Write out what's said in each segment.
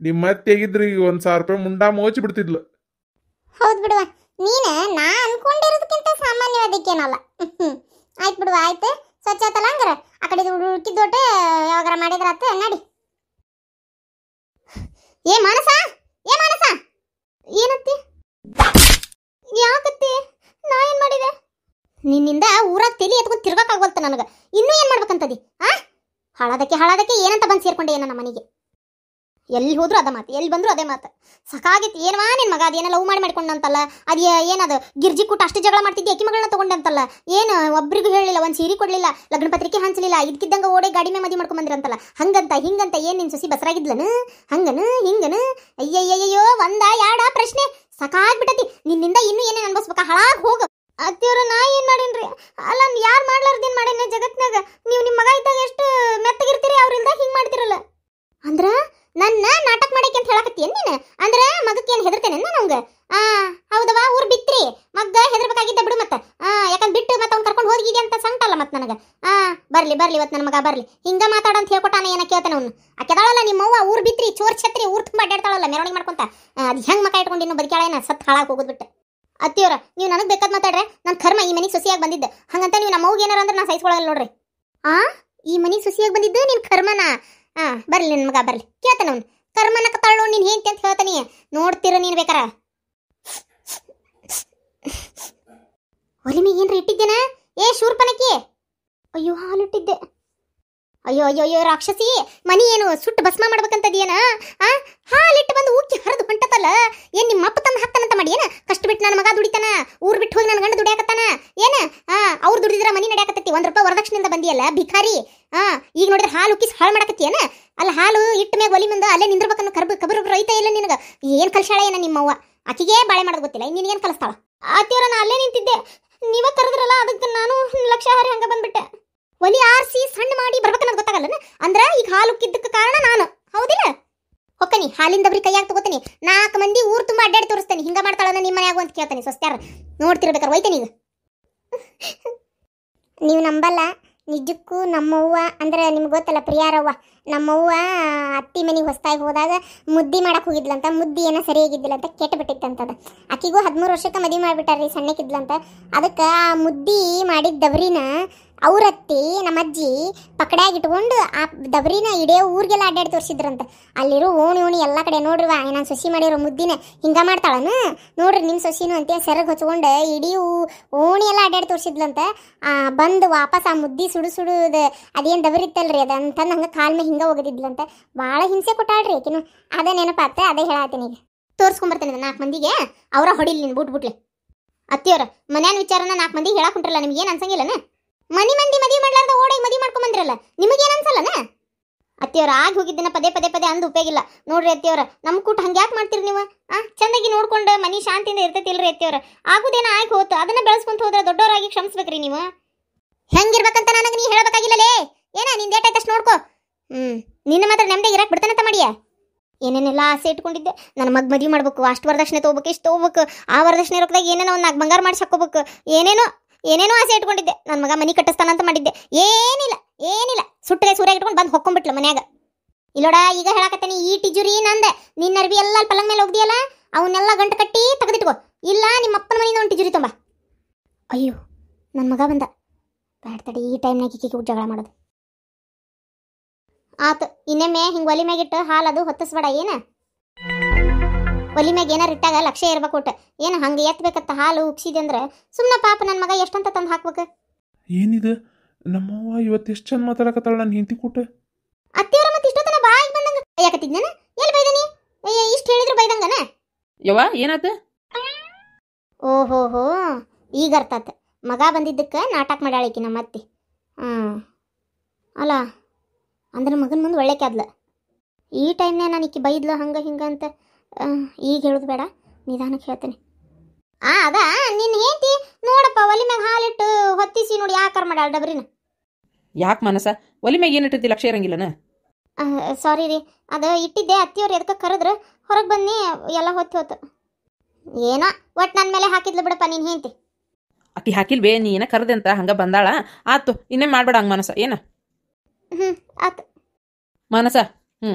ನಿಮ್ಮ ಅತ್ತೆಗಿದ್ರೆ ಈಗ 1,000 ರೂಪಾಯಿ ಮುಂಡಾ ಮೋಚಿ ಬಿಡ್ತಿದ್ಲು. ಹೌದು ಬಿಡುವ, ನೀನು ನಾ ಅನ್ಕೊಂಡಿರೋದಕ್ಕಿಂತ ಸಾಮಾನ್ಯವಾದಕ್ಕೇನಲ್ಲ. ಆಯ್ತು ಬಿಡುವ, ಆಯ್ತು ಸ್ವಚ್ಛ ಆತಲ್ಲ ಹಂಗಾರ. ಆ ಕಡೆ ಉಳ್ಕಿದ್ದೋಟೆ ಯಾವಾಗಾರ ಮಾಡಿದ್ರ ಆತ ನಡಿ. ಏ ಮಾನಸ, ಏ ಮಾನಸ, ಏನತ್ತಿ? ಯಾಕತ್ತಿ? ನಾ ಏನ್ ಮಾಡಿದೆ? ನಿನ್ನಿಂದ ಊರಾಗ ತಲಿ ಎತ್ಕೊಂಡು ತಿರ್ಗಕ್ಕಾಗವಲ್ತ ನನಗೆ. ಇನ್ನೂ ಏನ್ ಮಾಡ್ಬೇಕಂತದಿ? ಹಾಳಾದಕ್ಕೆ ಏನಂತ ಬಂದು ಸೇರ್ಕೊಂಡೆ ನನ್ನ ಮನೆಗೆ. ಎಲ್ಲಿ ಹೋದ್ರು ಅದ ಮಾತು, ಎಲ್ಲಿ ಬಂದ್ರು ಅದೇ ಮಾತು. ಸಾಕಾಗಿತ್ತು. ಏನವಾ ನಿನ್ ಮಗ ಅದೇನ ಲವ್ ಮಾಡಿಕೊಂಡಂತಲ್ಲ, ಅದು ಏನದು ಗಿರ್ಜಿ ಕೂಟ ಅಷ್ಟು ಜಗಳ ಮಾಡ್ತಿದ್ದೆ, ಅಕ್ಕಿ ಮಗಳನ್ನ ತಗೊಂಡಂತಲ್ಲ, ಏನು ಒಬ್ರಿಗೂ ಹೇಳಿಲ್ಲ, ಒಂದು ಸೀರೆ ಕೊಡ್ಲಿಲ್ಲ, ಲಗ್ನ ಪತ್ರಿಕೆ ಹಂಚಲಿಲ್ಲ, ಇದಕ್ಕಿದ್ದಂಗ ಓಡೆ ಗಾಡಿ ಮೇಲೆ ಮದಿ ಮಾಡ್ಕೊಂಬಂದ್ರಂತಲ್ಲ, ಹಂಗಂತ ಹಿಂಗಂತ ಏನ್ ನಿನ್ ಸೊಸಿ ಬಸರಾಗಿದ್ಲನು? ಹಂಗನು ಹಿಂಗನು? ಅಯ್ಯಯ್ಯಯ್ಯೋ, ಒಂದ ಯಾಡ ಪ್ರಶ್ನೆ ಸಾಕಾಗ್ಬಿಟ್ಟತಿ. ನಿನ್ನಿಂದ ಇನ್ನೂ ಏನೇನು ಅನ್ಭವಿಸ್ಬೇಕಾ? ಹಾಳಾಗಿ ಹೋಗು. ಅತ್ತಿಯವ್ರ, ನಾ ಏನ್ ಮಾಡೇನ್ರಿ? ಅಲ್ಲ, ಯಾರು ಮಾಡ್ಲಾರ್ದೇನ್ ಮಾಡೇನ ಜಗತ್ನಾಗ? ನೀವು ನಿಮ್ಮ ಮಗ ಇದ್ದಾಗ ಎಷ್ಟು ಮೆತ್ತಗಿರ್ತೀರಿ, ಅವ್ರಿಲ್ದಾಗ ಹಿಂಗ್ ಮಾಡ್ತಿರಲ್ಲ. ಅಂದ್ರ ನನ್ನ ನಾಟಕ ಮಾಡಕ್ಕೆ ಅಂತ ಹೇಳಕತ್ತೀಯ ನೀನು? ಅಂದ್ರ ಮಗಕ್ಕೆ ಏನು ಹೆದರ್ತೇನೆ ನಮ್ಗೆ? ಹೌದವಾ, ಊರ್ ಬಿತ್ರಿ ಮಗ್ಗ ಹೆದರ್ಬೇಕಾಗಿದ್ದ ಬಿಡು. ಮತ್ತೆ ಯಾಕಂದ್ ಬಿಟ್ಟು ಮತ್ತೆ ಅವ್ನು ಕರ್ಕೊಂಡು ಹೋಗಿದ್ದೆ ಅಂತ ಸಂಕಟಲ್ಲ ಮತ್ತೆ ನನಗೆ. ಬರ್ಲಿ ಇವತ್ತು ನನ್ನ ಮಗ ಬರ್ಲಿ. ಹಿಂಗ ಮಾತಾಡಂತ ಹೇಳ್ಕೊಟ್ಟಾನ ಏನ ಕೇಳ್ತಾನೆ ಅವ್ನು. ಆಕೆದಾಳಲ್ಲ ನಿಮ್ಮವ್ವ ಊರ್ ಬಿತ್ರಿ ಚೋರ್ ಛತ್ರಿ ಊರ್ ತುಂಬ ಅಡ್ಡಾಡ್ತಾಳಲ್ಲ ಮೆರವಣಿಗೆ ಮಾಡ್ಕೊಂತ. ಅದು ಹೆಂಗ್ ಮಕ ಇಟ್ಕೊಂಡು ಇನ್ನು ಬದುಕ್ಯಾಳೇನ ಸತ್ ಹಾಳಾಗಿ ಹೋಗೋದ್ಬಿಟ್ಟು. ಅತ್ತಿಯವ್ರ, ನೀವು ನನಗೆ ಬೇಕಾದ್ ಮಾತಾಡ್ರೆ ನನ್ನ ಕರ್ಮ ಈ ಮನೆಗೆ ಸೊಸಿಯಾಗಿ ಬಂದಿದ್ದೆ. ಹಂಗಂತ ನೀವು ನಮ್ಮ ಮೌಗೆ ಏನಾರ ಅಂದ್ರೆ ನಾ ಸಹಿಸ್ಕೊಳ್ಳಲ್ಲ ನೋಡ್ರಿ. ಈ ಮನೆಗೆ ಸೊಸಿಯಾಗಿ ಬಂದಿದ್ದು ನಿನ್ ಕರ್ಮನ? ಬರ್ಲಿ ನಿನ್ ಮಗ ಬರ್ಲಿ. ಕೇಳ್ತಾನ ಅವ್ನು ಕರ್ಮನ ಕತ್ತಾಳು ನೀನ್ ಹೇಂತಿ ಅಂತ ಹೇಳ್ತಾನಿ. ನೋಡ್ತಿರ ನೀನ್ ಬೇಕಾರ. ಒಲಿಮಿಗೆ ಏನ್ರಿ ಇಟ್ಟಿದ್ದೇನ? ಏ ಶೂರ್ಪನಕಿ, ಅಯ್ಯೋ ಹಾಲಿಟ್ಟಿದ್ದೆ. ಅಯ್ಯೋ ರಾಕ್ಷಸಿ, ಮನಿ ಏನು ಸುಟ್ಟು ಭಸ್ಮ ಮಾಡ್ಬೇಕಂತದೇನ? ಹಾಲಿಟ್ಟು ಬಂದು ಉಕ್ಕಿ ಹರಿದು ಹೊಂಟತಲ್ಲ. ಏನ್ ನಿಮ್ಮ ಅಪ್ಪ ತಂದು ಹಾಕ್ತಾನಂತ ಮಾಡಿ ಏನ? ಕಷ್ಟ ಬಿಟ್ಟು ನನ್ನ ಮಗ ದುಡಿತಾನ, ಊರ್ ಬಿಟ್ಟು ಹೋಗಿ ನನ್ನ ಗಂಡ ದುಡಿಯಾಕತ್ತಾನ ಏನ? ಅವ್ರು ದುಡಿದ್ರ ಮನಿ ನಡೆಯಾಕತ್ತತಿ. 1 ರೂಪಾಯಿ ವರದಕ್ಷಿಣೆಯಿಂದ ಬಂದಿಯಲ್ಲ ಭಿಖಾರಿ. ಈಗ ನೋಡಿದ್ರೆ ಹಾಲು ಉಕ್ಕಿಸಿ ಹಾಳು ಮಾಡಕತ್ತಿ ಏನ? ಅಲ್ಲ, ಹಾಲು ಇಟ್ಟ ಮ್ಯಾಗ ಒಲಿ ಮುಂದೆ ಅಲ್ಲೇ ನಿಂದ್ರಬೇಕನ್ನು ಕಬರು ರೈತ ಇಲ್ಲ ನಿನಗ. ಏನ್ ಕಲ್ಸಾಳ ಏನ ನಿಮ್ಮವ್ವ? ಆಕಿಗೆ ಬಾಳೆ ಮಾಡೋದು ಗೊತ್ತಿಲ್ಲ, ನಿನ್ ಏನ್ ಕಲಿಸ್ತಾಳ? ಆತಿಯವ್ರ, ನಾ ಅಲ್ಲೇ ನಿಂತಿದ್ದೆ, ನೀವ ಕರೆದ್ರಲ್ಲ, ಅದಕ್ಕೆ ನಾನು ಲಕ್ಷ ಹಾರಿ ಹಂಗ ಬಂದ್ಬಿಟ್ಟೆ. ಒಲಿ ಆರಿಸಿ ಸಣ್ಣ ಮಾಡಿ ಬರ್ಬೇಕನ್ನೋದು ಗೊತ್ತಾಗಲ್ಲ. ಅಂದ್ರ ಈಗ ಹಾಲು ಉಕ್ಕಿದ್ದಕ್ಕೆ ಕಾರಣ ನಾನು, ಹೌದಿಲ್ಲ? ಹೊಕ್ಕನಿ ಹಾಲಿಂದ ಬರೀ ಕೈಯಾಗ ತಗೋತೀನಿ. 4 ಮಂದಿ ಊರ್ ತುಂಬಾ ಅಡ್ಡಾಡಿ ತೋರಿಸ್ತೇನೆ. ಹಿಂಗ ಮಾಡ್ತಾಳ ನಿಮ್ಮ ಮನ್ಯಾಗ ಅಂತ ಕೇಳ್ತಾನೆ ಸ್ವಸ್ತ್ಯಾರ. ನೋಡ್ತಿರ್ಬೇಕಾರೆ ಹೋಯ್ತೇನೆ ಈಗ. ನೀವು ನಂಬಲ್ಲ, ನಿಜಕ್ಕೂ ನಮ್ಮವ್ವ ಅಂದ್ರೆ ನಿಮ್ಗೆ ಗೊತ್ತಲ್ಲ, ಪ್ರಿಯಾರವ್ವ. ನಮ್ಮವ್ವ ಅತ್ತಿ ಮನೆಗೆ ಹೊಸದಾಗಿ ಹೋದಾಗ ಮುದ್ದಿ ಮಾಡಕ್ಕೆ ಹೋಗಿದ್ಲಂತ. ಮುದ್ದಿ ಏನೋ ಸರಿಯಾಗಿದ್ದಿಲ್ಲ ಅಂತ ಕೆಟ್ಟು ಬಿಟ್ಟಿತ್ತಂತದ. ಆಕಿಗೂ 13 ವರ್ಷಕ್ಕೆ ಮದುವೆ ಮಾಡಿಬಿಟ್ಟಾರ್ರಿ, ಸಣ್ಣಕ್ಕಿದ್ಲಂತ. ಅದಕ್ಕೆ ಆ ಮುದ್ದಿ ಮಾಡಿದ ದಬ್ರಿನ ಅವ್ರತ್ತಿ ನಮ್ಮ ಅಜ್ಜಿ ಪಕಡ್ಯಾಗಿ ಇಟ್ಕೊಂಡು ಆ ದಬ್ರಿನ ಇಡೇ ಊರಿಗೆಲ್ಲ ಅಡ್ಡಾಡಿ ತೋರಿಸಿದ್ರಂತ. ಅಲ್ಲಿರೋ ಓಣಿ ಎಲ್ಲ ಕಡೆ ನೋಡ್ರಿ, ನಾನು ಸೊಸಿ ಮಾಡಿರೋ ಮುದ್ದಿನ ಹಿಂಗ ಮಾಡ್ತಾಳನು ನೋಡ್ರಿ ನಿಮ್ಮ ಸೊಸಿನೂ ಅಂತ ಸೆರಗ್ ಹಚ್ಕೊಂಡು ಇಡೀ ಓಣಿ ಎಲ್ಲ ಅಡ್ಡಾಡಿ ತೋರಿಸಿದ್ಲಂತ. ಬಂದು ವಾಪಸ್ ಆ ಮುದ್ದಿ ಸುಡುದು ಅದೇನು ದಬರಿತ್ತಲ್ರಿ ಅದು ಅಂತಂದು ಹಂಗೆ ಕಾಲ್ ಮೇಲೆ ಹಿಂಗೆ ಹೋಗದಿದ್ಲಂತ. ಭಾಳ ಹಿಂಸೆ ಕೊಟ್ಟಾಳ್ರಿ ಆಕಿನು. ಅದೇ ನೆನಪಾತ, ಅದೇ ಹೇಳತ್ತೀನಿ. ಈಗ ತೋರಿಸ್ಕೊಂಬರ್ತೇನೆ 4 ಮಂದಿಗೆ, ಅವರ ಹೊಡಿಲಿ ನೀನು ಬಿಟ್ಬಿಟ್ಲೆ. ಅತ್ತಿಯವ್ರ, ಮನ್ಯಾನ ವಿಚಾರನ 4 ಮಂದಿಗೆ ಹೇಳಾಕೊಂಟ್ರಲ್ಲ, ನಿಮ್ಗೆ ಏನು ಅನ್ಸಂಗಿಲ್ಲನ? ಮಂದಿ ಮದುವೆ ಮಾಡ್ಲಾರ್ದ ಓಡಾಗಿ ಮದುವೆ ಮಾಡ್ಕೊಂಬಂದ್ರಲ್ಲ, ನಿಮಗೇನು ಅನ್ಸಲ್ಲನ? ಅತ್ತಿಯವ್ರ, ಆಗಿ ಹೋಗಿದ್ದನ್ನ ಪದೇ ಅಂದು ಉಪಯೋಗಿಲ್ಲ ನೋಡ್ರಿ. ಅತ್ತಿಯವ್ರ, ನಮ್ಮ ಕೂಟ ಹಂಗೆ ಯಾಕೆ ಮಾಡ್ತೀರಿ ನೀವು? ಚಂದಾಗಿ ನೋಡ್ಕೊಂಡು ಮನಿ ಶಾಂತಿಯಿಂದ ಇರ್ತೈತಿಲ್ರಿ ಅತ್ತಿಯವ್ರ. ಆಗುದೇನ ಆಗಿ ಹೋತು, ಅದನ್ನ ಬೆಳೆಸ್ಕೊಂತ ಹೋದ್ರೆ ದೊಡ್ಡವರಾಗಿ ಕ್ಷಮಿಸ್ಬೇಕ್ರಿ ನೀವು. ಹೆಂಗಿರ್ಬೇಕಂತ ನನಗೆ ನೀ ಹೇಳಬೇಕಾಗಿಲ್ಲಲೇ. ಏನ ನಿಂದ ಏಟಾಯ್ತಷ್ಟು ನೋಡ್ಕೋ. ನಿನ್ನ ಮಾತ್ರ ನೆಮ್ಮದಿ ಇರಕ್ಕೆ ಬಿಡ್ತಾನಂತ ಮಾಡಿಯ? ಏನೇನೆಲ್ಲ ಆಸೆ ಇಟ್ಕೊಂಡಿದ್ದೆ. ನನ್ನ ಮದುವೆ ಮಾಡ್ಬೇಕು, ಅಷ್ಟು ವರದಕ್ಷಿಣೆ ತೊಗೋಬೇಕು, ಇಷ್ಟು ತೊಗೋಬೇಕು, ಆ ವರದಕ್ಷಿಣೆ ರೊಕ್ಕದಾಗ ಏನೇನೋ ಒಂದು 4 ಬಂಗಾರ ಮಾಡಿಸಿ ಹಾಕೋಬೇಕು, ಏನೇನೋ ಆಸೆ ಇಟ್ಕೊಂಡಿದ್ದೆ. ನನ್ನ ಮಗ ಮನಿ ಕಟ್ಟಿಸ್ತಾನಂತ ಮಾಡಿದ್ದೆ. ಏನಿಲ್ಲ ಸುಟ್ಟಿಗೆ ಸೂರ್ಯ ಇಟ್ಕೊಂಡು ಬಂದು ಹೊಕ್ಕೊಂಡ್ಬಿಟ್ಲು ಮನ್ಯಾಗ. ಇಲ್ಲೋಡ, ಈಗ ಹೇಳಕತ್ತೇನೆ, ಈ ಟಿಜುರಿ ನಂದೆ. ನಿನ್ನ ಅರ್ಬಿ ಎಲ್ಲ ಪಲಂಗ್ ಮೇಲೆ ಹೋಗ್ದಿಯಲ್ಲ, ಅವನ್ನೆಲ್ಲ ಗಂಟು ಕಟ್ಟಿ ತೆಗೆದಿಟ್ಕೋ. ಇಲ್ಲ ನಿಮ್ಮ ಅಪ್ಪನ ಮನೆಯಿಂದ ಒಂದು ಟಿಜುರಿ ತುಂಬ. ಅಯ್ಯೋ, ನನ್ನ ಮಗ ಬಂದ. ಬ್ಯಾಡ ತಡಿ, ಈ ಟೈಮ್ನಾಗ ಕೀಕಿ ಜಗಳ ಮಾಡೋದು ಆತು. ಇನ್ನೊಮ್ಮೆ ಹಿಂಗೆ ಒಲಿ ಮ್ಯಾಗಿಟ್ಟು ಹಾಲು ಅದು ಹೊತ್ತಿಸ್ಬೇಡ. ಏನ ಒಲಿ ಮ್ಯಾಗ ಏನಾರು ಇಟ್ಟಾಗ ಲಕ್ಷ್ಯ ಇರ್ಬೇಕು. ಒಟ್ಟು ಏನು ಹಂಗೆ ಎತ್ತಬೇಕತ್ತ ಹಾಲು ಉಕ್ಸಿದೆ ಅಂದ್ರೆ ಸುಮ್ಮನೆ ಪಾಪ ನನ್ನ ಮಗ ಎಷ್ಟಂತ ತಂದು ಹಾಕ್ಬೇಕು. ಏನಿದು ನಮ್ಮವ್ವ ಇವತ್ತು ಎಷ್ಟು ಚಂದ ಮಾತಾಡಕತ್ತಾಳ ನನ್ನ ಹೆಂಡತಿ ಕೂಟ. ಅತ್ತಿಯವ್ರ ಮತ್ತೆ ಇಷ್ಟೊತ್ತನ ಬಾಯಿ ಬಂದಂಗ ಯಾಕತ್ತಿದ್ನ? ಎಲ್ಲಿ ಬೈದನಿ? ಇಷ್ಟು ಹೇಳಿದ್ರು ಬೈದಂಗನ? ಯವ್ವ ಏನಾತ? ಓಹೋಹೋ, ಈಗ ಅರ್ಥ ಆತ. ಮಗ ಬಂದಿದ್ದಕ್ಕೆ ನಾಟಕ ಮಾಡ್ಯಾಳಿಕಿ ನಮ್ಮ ಅತ್ತಿ. ಅಲ್ಲ ಅಂದ್ರೆ ಮಗನ ಮುಂದೆ ಒಳ್ಳೆಕೆ ಆದ್ಲ. ಈ ಟೈಮ್ನೇ ನಾನು ಈಕಿ ಬೈದ್ಲು ಹಂಗೆ ಹಿಂಗೆ ಅಂತ. ಈಗ ಹೇಳೋದು ಬೇಡ, ನಿಧಾನಕ್ಕೆ ಹೇಳ್ತೇನೆ. ಅದ ನಿನ್ನ ಹೇಂತಿ ನೋಡಪ್ಪ, ಒಲಿ ಮ್ಯಾಗ ಹಾಲಿಟ್ಟು ಹೊತ್ತಿಸಿ ನೋಡಿ ಯಾಕಾರ ಮಾಡ್ಯಾಳ ಡಬ್ರಿನ. ಯಾಕೆ ಮನಸ ಒಲಿ ಮ್ಯಾಗ ಏನು ಇಟ್ಟಿರ್ತಿ? ಲಕ್ಷ ಇರಂಗಿಲ್ಲನ? ಸಾರಿ ರೀ, ಅದು ಇಟ್ಟಿದ್ದೆ. ಅತ್ತಿಯವ್ರು ಎದಕ್ಕೆ ಕರೆದ್ರು ಹೊರಗೆ ಬನ್ನಿ, ಎಲ್ಲ ಹೊತ್ತು ಏನೋ ಒಟ್ಟು ನನ್ನ ಮೇಲೆ ಹಾಕಿದ್ಲು ಬಿಡಪ್ಪ ನಿನ್ನ ಹೇಂತಿ. ಆಕಿ ಹಾಕಿಲ್ವೇ, ನೀ ಏನ ಕರೆದೆ ಅಂತ ಹಂಗೆ ಬಂದಾಳ. ಆತು, ಇನ್ನೇ ಮಾಡ್ಬೇಡ ಹಂಗೆ ಮನಸ. ಏನ ಆತು ಮನಸ.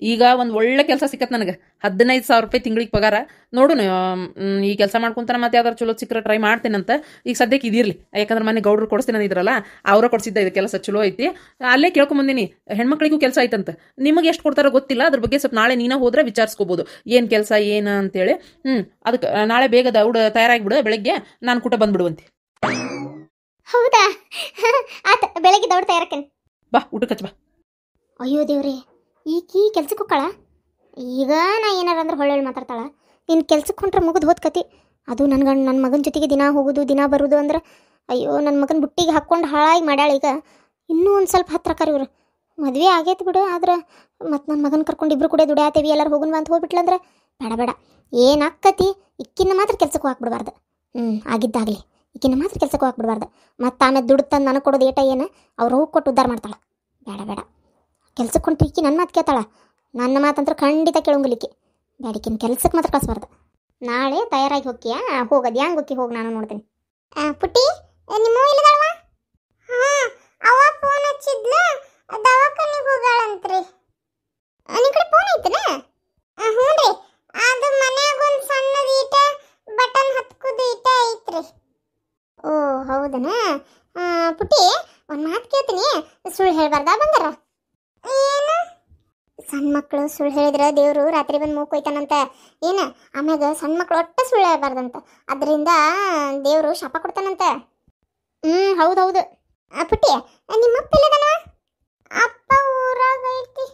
ಈಗ ಒಂದು ಒಳ್ಳೆ ಕೆಲಸ ಸಿಕ್ಕತ್ ನನಗೆ 15,000 ರೂಪಾಯಿ ತಿಂಗಳಿಗೆ ಪಗಾರ ನೋಡು. ಈ ಕೆಲಸ ಮಾಡ್ಕೊಂತಾನೆ ಮತ್ತೆ ಯಾವ್ದಾರು ಚಲೋ ಸಿಕ್ಕರೆ ಟ್ರೈ ಮಾಡ್ತೇನಂತ. ಈಗ ಸದ್ಯಕ್ಕೆ ಇದಿರಲಿ, ಯಾಕಂದ್ರೆ ಮನೆ ಗೌಡ್ರು ಕೊಡಿಸ್ತೀನಿ ಇದ್ರಲ್ಲ, ಅವರ ಕೊಡಿಸಿದ್ದ ಇದು ಕೆಲಸ ಚಲೋ ಐತಿ. ಅಲ್ಲೇ ಕೇಳ್ಕೊಂಬಂದಿನಿ, ಹೆಣ್ಮಕ್ಳಿಗೂ ಕೆಲಸ ಐತಂತ. ನಿಮಗೆ ಎಷ್ಟು ಕೊಡ್ತಾರೋ ಗೊತ್ತಿಲ್ಲ, ಅದ್ರ ಬಗ್ಗೆ ಸ್ವಲ್ಪ ನಾಳೆ ನೀನ ಹೋದ್ರೆ ವಿಚಾರಿಸ್ಕೋಬೋದು ಏನು ಕೆಲಸ ಏನು ಅಂತೇಳಿ. ಅದಕ್ಕೆ ನಾಳೆ ಬೇಗ ತಯಾರಾಗಿಬಿಡು, ಬೆಳಗ್ಗೆ ನಾನು ಕೂಟ ಬಂದ್ಬಿಡುವಂತೆ. ಹೌದಾ? ಆತ ಬೆಳಗ್ಗೆ ದೌಡ್ ತಯಾರಕ್ಕೇನೆ. ಬಾ ಊಟಕ್ಕೆ ಹಚ್ಚ ಬಾ. ಅಯ್ಯೋ ದೇವ್ರಿ, ಈಕಿ ಕೆಲ್ಸಕ್ಕೆ ಹೋಗ್ಕಳ. ಈಗ ನಾ ಏನಾರ ಅಂದ್ರೆ ಹೊಳ್ಳಿ ಮಾತಾಡ್ತಾಳ. ಇನ್ನು ಕೆಲ್ಸಕ್ಕೆ ಹೊಂಟ್ರೆ ಮುಗಿದು ಹೋದ್ ಕತಿ. ಅದು ನನ್ನ ಮಗನ ಜೊತೆಗೆ ದಿನ ಹೋಗೋದು ದಿನ ಬರೋದು ಅಂದ್ರೆ, ಅಯ್ಯೋ ನನ್ನ ಮಗನ ಬುಟ್ಟಿಗೆ ಹಾಕ್ಕೊಂಡು ಹಾಳಾಗಿ ಮಾಡ್ಯಾಳ. ಈಗ ಇನ್ನೂ ಒಂದು ಸ್ವಲ್ಪ ಹತ್ರ ಇವ್ರು ಮದುವೆ ಆಗೈತೆ ಬಿಡು, ಆದ್ರೆ ಮತ್ತು ನನ್ನ ಮಗನ ಕರ್ಕೊಂಡು ಇಬ್ರು ಕೂಡ ದುಡಿಯಾತೇವಿ, ಎಲ್ಲರೂ ಹೋಗೋಣ ಅಂತ ಹೋಗ್ಬಿಟ್ಲಂದ್ರೆ ಬೇಡ ಏನಾಕ್ಕತಿ. ಇಕ್ಕಿನ ಮಾತ್ರ ಕೆಲ್ಸಕ್ಕೆ ಹಾಕ್ಬಿಡ್ಬಾರ್ದು. ಆಗಿದ್ದಾಗಲಿ ಈಕಿನ ಮಾತ್ರ ಕೆಲ್ಸಕ್ಕೆ ಹಾಕ್ಬಿಡ್ಬಾರ್ದು. ಮತ್ತು ಆಮೇಲೆ ದುಡ್ಡು ತಂದು ನನಗೆ ಕೊಡೋದು ಏಟ ಏನು, ಅವ್ರು ಹೋಗಿ ಕೊಟ್ಟು ಉದ್ಧಾರ ಮಾಡ್ತಾಳೆ. ಬೇಡ ಕೆಲ್ಸಕ್ಕೆ ಹೊಂಟ್ರಿ ಈಕಿ ನನ್ನ ಮಾತು ಕೇಳ್ತಾಳ. ನನ್ನ ಮಾತಂದ್ರೆ ಖಂಡಿತ ಕೇಳಂಗಿಲ್ಲಿಕ್ಕಿ. ಬೇಡಿಕಿನ ಕೆಲ್ಸಕ್ಕೆ ಮಾತ್ರ ಕಳಿಸ್ಬಾರ್ದು. ನಾಳೆ ತಯಾರಾಗಿ ಹೋಗ್ತೀಯಾ? ಹೋಗೋದು ಹೆಂಗೆ ಹೋಗಿ ಹೋಗಿ ನಾನು ನೋಡ್ತೀನಿ. ಪುಟ್ಟಿ, ನಿಮ್ಮ ಇಲ್ಲದಲ್ವಾ? ಹಾಂ, ಅವ ಫೋನ್ ಹಚ್ಚಿದ್ಲ, ದವಾಖಾನಿಗೆ ಹೋಗಾಳಂತ್ರಿ. ನಿಮ್ಮ ಕಡೆ ಫೋನ್ ಐತನ? ಹ್ಞೂ ರೀ, ಅದು ಮನ್ಯಾಗ ಒಂದು ಸಣ್ಣದು ಈಟ ಬಟನ್ ಹತ್ಕೋದು ಈಟ ಐತ್ರಿ. ಓ ಹೌದನ? ಪುಟ್ಟಿ, ಒಂದು ಮಾತು ಕೇಳ್ತೀನಿ, ಸುಳ್ಳು ಹೇಳ್ಬಾರ್ದಾ ಬಂಗಾರ? ಏನು? ಸಣ್ಣ ಮಕ್ಕಳು ಸುಳ್ಳು ಹೇಳಿದ್ರೆ ದೇವರು ರಾತ್ರಿ ಬಂದು ಮೂಗು ಕೊಯ್ತಾನಂತ. ಏನು ಆಮ್ಯಾಗ ಸಣ್ಣ ಮಕ್ಕಳು ಒಟ್ಟು ಸುಳ್ಳು ಹೇಳ್ಬಾರ್ದಂತ, ಅದರಿಂದ ದೇವರು ಶಾಪ ಕೊಡ್ತಾನಂತ. ಹೌದೌದು. ಪುಟ್ಟಿ, ನಿಮ್ಮಪ್ಪ ಇಲ್ಲದನ? ಅಪ್ಪ ಊರಾಗ ಐತಿ.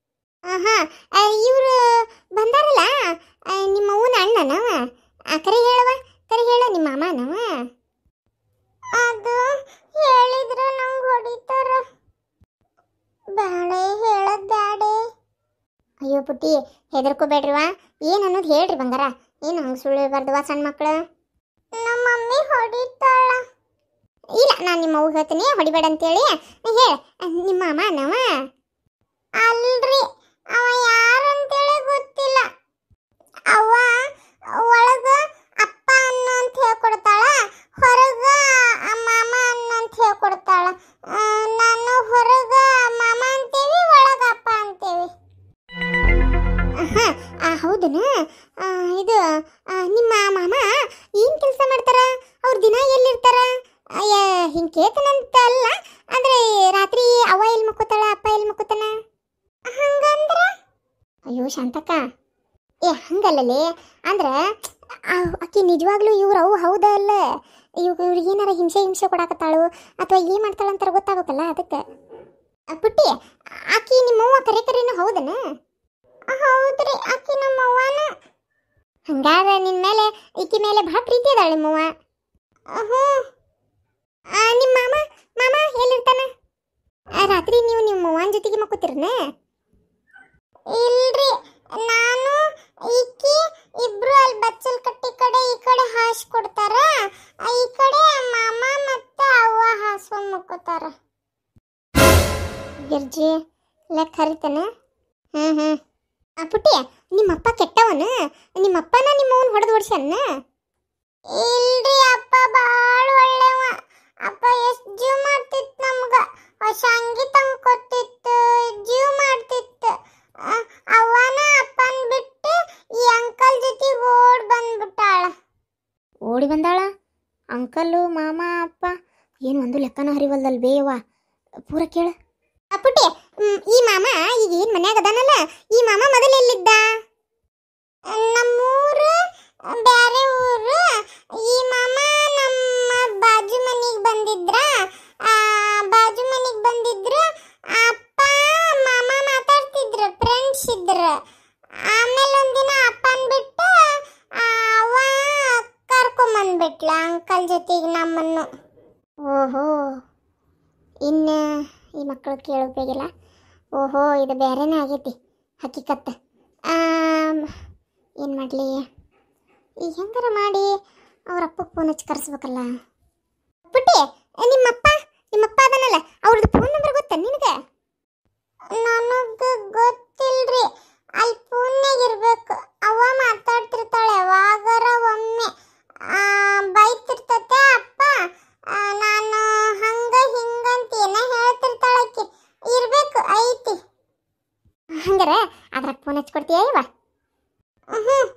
ಇವರು ಬಂದಾರಲ್ಲ, ನಿಮ್ಮ ಅವ್ವನ ಅಣ್ಣನವ? ಕರೆ ಹೇಳ, ನಿಮ್ಮ ಅಮ್ಮನವ? ಅದು ಹೇಳಿದ್ರೆ ನಂಗೆ ಹೊಡಿತಾರ. ಬ್ಯಾಳೆ ಹೇಳದ್ ಬ್ಯಾಡೆ. ಅಯ್ಯೋ ಪುಟ್ಟಿ, ಹೆದರ್ಕೋಬೇಡ್ರಿವಾ. ಏನು ಅನ್ನೋದು ಹೇಳ್ರಿ ಬಂಗಾರ. ಏನು ಹಂಗೆ ಸುಳ್ಳು ಹೇಳ್ಬಾರ್ದವ ಸಣ್ಣ ಮಕ್ಕಳು. ನಮ್ಮ ಮಮ್ಮಿ ಹೊಡಿತಾಳ. ಇಲ್ಲ, ನಾನು ನಿಮ್ಮ ಅವ್ವ ಹೇಳ್ತೀನಿ ಹೊಡಿಬೇಡ ಅಂತೇಳಿ. ಹೇಳ, ನಿಮ್ಮ ಅಮ್ಮನವ? ಅಲ್ರಿ, ಅವ ಯಾರಂತೇಳಿ ಗೊತ್ತಿಲ್ಲ. ಅವ ಒಳಗ ಅಪ್ಪ ಅನ್ನು ಅಂತ ಹೇಳ್ಕೊಡ್ತಾಳ, ಹೊರಗ ಮಾಮ ಅನ್ನು ಅಂತ ಹೇಳ್ಕೊಡ್ತಾಳ. ನಾನು ಹೊರಗ ಮಾಮ ಅಂತೇವಿ, ಒಳಗ ಅಪ್ಪ ಅಂತೇವಿ. ಹೌದನ? ಇದು ನಿಮ್ಮ ಮಾಮ ಏನು ಕೆಲಸ ಮಾಡ್ತಾರ? ಅವ್ರು ದಿನ ಎಲ್ಲಿರ್ತಾರ? ಹಿಂಗೆ ಕೇಳ್ತಾನಂತ ಅಲ್ಲ, ಆದರೆ ರಾತ್ರಿ ಅವ ಎಲ್ಲಿ ಮಕ್ಕೋತಾಳ, ಅಪ್ಪ ಎಲ್ಲಿ ಮಕ್ಕೋತಾನ? ಹಂಗಂದ್ರ? ಅಯ್ಯೋ ಶಾಂತಕ್ಕ, ಹಂಗಲ್ಲೇ ಅಂದ್ರೆ ಆಕಿ ನಿಜವಾಗ್ಲೂ ಇವ್ರು ಅವು ಹೌದಾ ಅಲ್ಲ? ಇವ್ರಿಗೆ ಏನಾರ ಹಿಂಸೆ ಕೊಡಾಕತ್ತಾಳು ಅಥವಾ ಏನು ಮಾಡ್ತಾಳಂತಾರ ಗೊತ್ತಾಗಬೇಕಲ್ಲ, ಅದಕ್ಕೆ. ಪುಟ್ಟಿ, ಆಕಿ ನಿಮ್ಮವ್ವ ಕರೆನೂ ಹೌದನ? ಹೌದ್ರಿ, ಆಕಿ ನಮ್ಮವ್ವನ. ಹಂಗಾದ್ರೆ ನಿನ್ನ ಮೇಲೆ ಈಕಿ ಮೇಲೆ ಭಾಳ ಪ್ರೀತಿ ಅದಾಳ ನಿಮ್ಮವ್ವ. ಹ್ಞೂ. ನಿಮ್ಮ ಮಾಮ ಎಲ್ಲಿರ್ತಾನ? ರಾತ್ರಿ ನೀವು ನಿಮ್ಮ ಅವ್ವನ ಜೊತೆಗೆ ಮಕ್ಕೋತಿರನ? ಇಲ್ರಿ, ನಾನು ಈಕಿ ಇಬ್ರು ಅಲ್ಲಿ ಬಚ್ಚಲ್ ಕಟ್ಟಿ ಕಡೆ ಈ ಕಡೆ ಹಾಸ್ ಕೊಡ್ತಾರ, ಈ ಕಡೆ ಮಾಮ ಮತ್ತೆ ಅವ್ವ ಹಾಸ್ಕೊಂಡ್ ಮಕ್ಕೋತಾರ. ಗಿರ್ಜಿ ಲೆಕ್ಕ ಹರಿತಾನ? ಪುಟ್ಟಿ, ನಿಮ್ಮಪ್ಪ ಕೆಟ್ಟವನ? ನಿಮ್ಮಪ್ಪನ ನಿಮ್ಮವನ್ ಹೊಡೆದು ಓಡಿಸ್ಯಾನ? ಇಲ್ರಿ, ಅಪ್ಪ ಭಾಳ ಒಳ್ಳೆವ. ಅಪ್ಪ ಎಷ್ಟು ಜೀವ ಮಾಡ್ತಿತ್ತು ನಮ್ಗ. ಹೊಸ ಅಂಗಿ ತಂದು ಕೊಟ್ಟಿತ್ತು, ಜೀವ ಮಾಡ್ತಿತ್ತು. ಅವನ ಅಪ್ಪನ ಬಿಟ್ಟು ಈ ಅಂಕಲ್ ಜೊತೆ ಓಡಿ ಬಂದಾಳ? ಅಂಕಲ್ಲು ಮಾಮ ಅಪ್ಪ ಏನು ಒಂದು ಲೆಕ್ಕನ ಹರಿವಲ್ದಲ್ ಬೇಯವ್ವ. ಪೂರ ಕೇಳ. ಪುಟ್ಟಿ, ಈ ಮಾಮ ಈಗ ಏನು ಮನ್ಯಾಗ ಅದಾನಲ್ಲ, ಈ ಮಾಮ ಮೊದಲು ಎಲ್ಲಿದ್ದ? ನಮ್ಮೂರು ಬ್ಯಾರೆ ಊರು. ಈ ಮಾಮ ನಮ್ಮ ಬಾಜು ಮನೆಗೆ ಬಂದಿದ್ರ. ಅಪ್ಪ ಮಾಮ ಮಾತಾಡ್ತಿದ್ರು, ಫ್ರೆಂಡ್ಸ್ ಇದ್ರು. ಆಮೇಲೆ ಒಂದಿನ ಅಪ್ಪನ ಬಿಟ್ಟು ಅವ್ವ ಕರ್ಕೊಂಬಂದ್ಬಿಟ್ಲ ಅಂಕಲ್ ಜೊತೆಗೆ ನಮ್ಮನ್ನು. ಓಹೋ, ಇನ್ನು ಈ ಮಕ್ಕಳು ಕೇಳೋಬೇಕಿಲ್ಲ. ಓಹೋ, ಇದು ಬೇರೆನೇ ಆಗೈತಿ ಹಕ್ಕಿಕತ್ತ. ಏನು ಮಾಡಲಿ, ಈಗ ಹೆಂಗಾರ ಮಾಡಿ ಅವ್ರ ಅಪ್ಪಗೆ ಫೋನ್ ಹಚ್ಚಿ ಕರೆಸ್ಬೇಕಲ್ಲ. ಪುಟ್ಟಿ, ನಿಮ್ಮಪ್ಪ ಅದನ್ನಲ್ಲ, ಅವ್ರದ್ದು ಫೋನ್ ನಂಬರ್ ಗೊತ್ತಾ ನಿನಗೆ? ನನಗೆ ಗೊತ್ತಿಲ್ರಿ, ಅಲ್ಲಿ ಫೋನ್ನಾಗ ಇರ್ಬೇಕು. ಅವ ಮಾತಾಡ್ತಿರ್ತಾಳೆ ಯಾವಾಗಾರ ಒಮ್ಮೆ, ಬೈತಿರ್ತತೆ ಅಪ್ಪ. ನಾನು ಹಂಗ ಹಿಂಗಂತ ಏನ ಹೇಳ್ತಿರ್ತಾಳಕ್ಕೆ ಇರ್ಬೇಕು, ಐತಿ. ಹಂಗಾರೆ ಅದ್ರ ಹ್ಞೂ